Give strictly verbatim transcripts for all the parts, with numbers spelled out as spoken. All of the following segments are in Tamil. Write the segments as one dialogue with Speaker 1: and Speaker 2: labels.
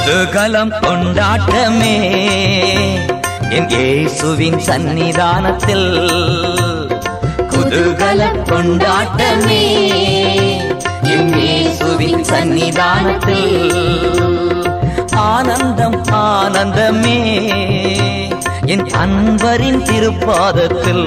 Speaker 1: குதூகலம் கொண்டாட்டமே என் இயேசுவின் சன்னிதானத்தில். குதூகலம் கொண்டாட்டமே என் இயேசுவின் சன்னிதானத்தில். ஆனந்தம் ஆனந்தமே என் அன்பரின் திருப்பாதத்தில்.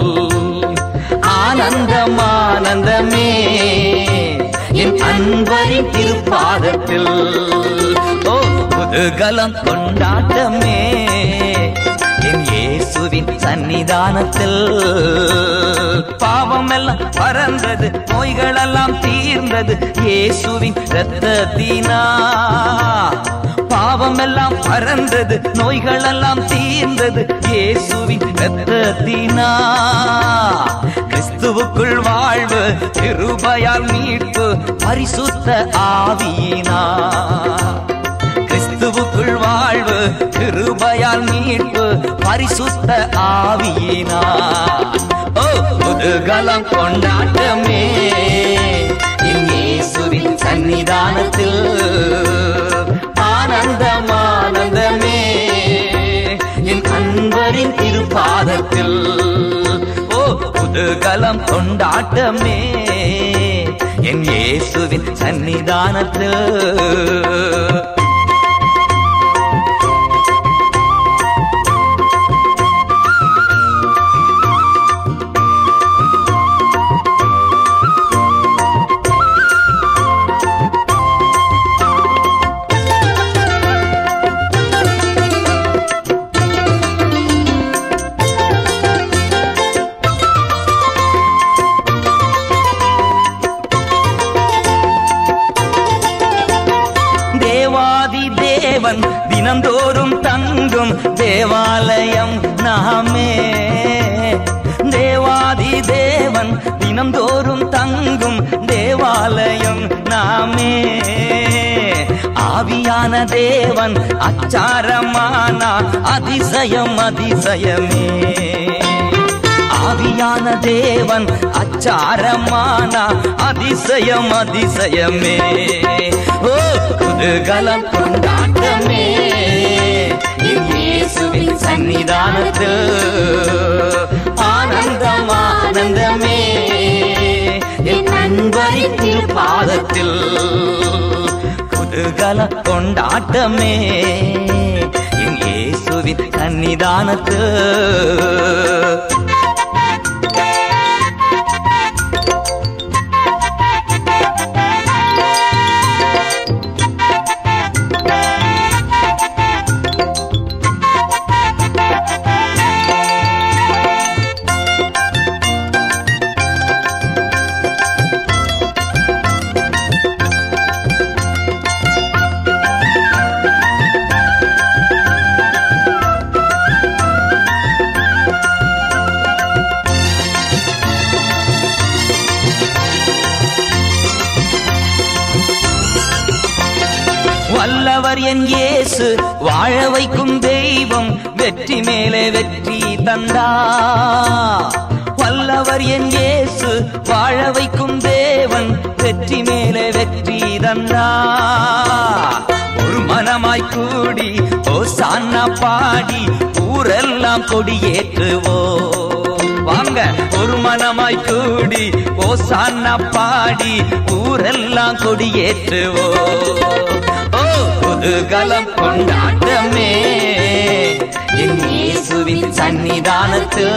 Speaker 1: ஆனந்தம் ஆனந்தமே என் அன்பரின் திருப்பாதத்தில். ஓ குதூகலம் கொண்டாட்டமே என் இயேசுவின் சன்னிதானத்தில். பாவம் எல்லாம் பறந்தது, நோய்கள் எல்லாம் தீர்ந்தது இயேசுவின் இரத்தத்தினா. பாவம் எல்லாம் பறந்தது, நோய்கள் எல்லாம் தீர்ந்தது இயேசுவின் இரத்தத்தினா. கிறிஸ்துவுக்குள் வாழ்வு, கிருபையால் மீட்பு, பரிசுத்த ஆவியினா. கிறிஸ்துவுக்குள் வாழ்வு, கிருபையால் மீட்பு, பரிசுத்த ஆவியினா. ஓ குதூகலம் கொண்டாட்டமே என் இயேசுவின் சன்னிதானத்தில். ஆனந்தம் ஆனந்தமே என் அன்பரின் திருப்பாதத்தில். ஓ குதூகலம் கொண்டாட்டமே என் இயேசுவின் சன்னிதானத்தில். தினந்தோறும் தங்கும் தேவாலயம் நாமே. தேவாதி தேவன் தினந்தோறும் தங்கும் தேவாலயம் நாமே. ஆவியான தேவன் அச்சாரமானா அதிசயம் அதிசயமே. ஆவியான தேவன் அச்சாரமானா அதிசயம் அதிசயமே. ஓ குதூகலம் கொண்டாட்டமே என் இயேசுவின் சன்னிதானத்தில். ஆனந்தம் ஆனந்தமே என் அன்பரின் திருப்பாதத்தில். குதூகலம் கொண்டாட்டமே என் இயேசுவின் சன்னிதானத்தில். வல்லவர் என் இயேசு, வாழ வைக்கும் தெய்வம், வெற்றி மேலே வெற்றி தந்தா. வல்லவர் என் இயேசு, வாழ வைக்கும் தேவன், வெற்றி மேலே வெற்றி தந்தா. ஒரு மனமாய் கூடி ஓசானா பாடி ஊரெல்லாம் கொடியேற்றுவோ. வாங்க ஒரு மனமாய் கூடி ஓசானா பாடி ஊரெல்லாம் கொடியேற்றுவோ. குதூகலம் கொண்டாட்டமே என் இயேசுவின் சன்னிதானத்தில்.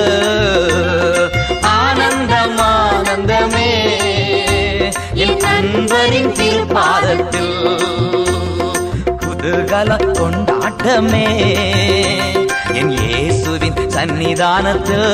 Speaker 1: ஆனந்தம் ஆனந்தமே என் அன்பரின் திருப்பாதத்தில். குதூகலம் கொண்டாட்டமே என் இயேசுவின் சன்னிதானத்தில்.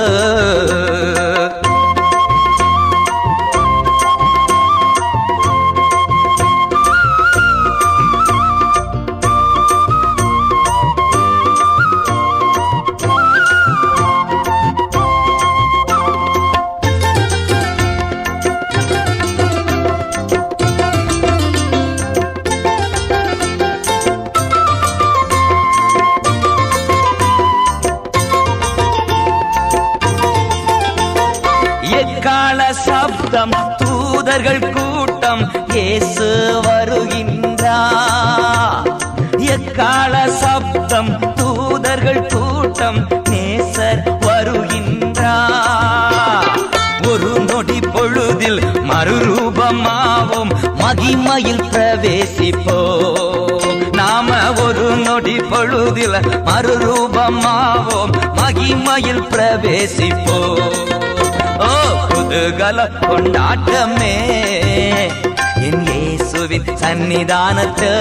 Speaker 1: சப்தம் தூதர்கள் கூட்டம் இயேசு வருகின்றார். எக்கால சப்தம் தூதர்கள் கூட்டம் நேசர் வருகின்றார். ஒரு நொடி பொழுதில் மறுரூபமாவோம் மகிமையில் பிரவேசிப்போம். நாம ஒரு நொடி பொழுதில் மறுரூபமாவோம் மகிமையில் பிரவேசிப்போம். ஓ குதூகல கொண்டாட்டமே என் இயேசுவின் சன்னிதானத்து.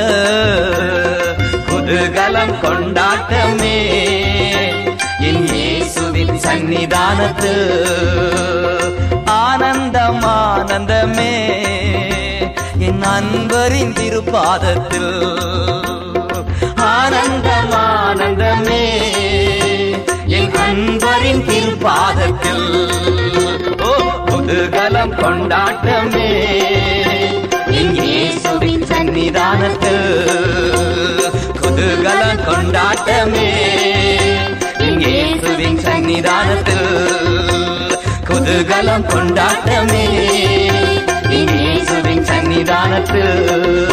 Speaker 1: குதூகலம் கொண்டாட்டமே என் இயேசுவின் சன்னிதானத்து. ஆனந்தம் ஆனந்தமே என் அன்பரின் திருப்பாதத்தில். ஆனந்தம் ஆனந்தமே என் அன்பரின் திருப்பாதத்தில். ஓ குதூகலம் கொண்டாட்டமே என் இயேசுவின் சன்னிதானத்தில். குதூகலம் கொண்டாட்டமே என் இயேசுவின் சன்னிதானத்தில். குதூகலம் கொண்டாட்டமே என் இயேசுவின் சன்னிதானத்தில்.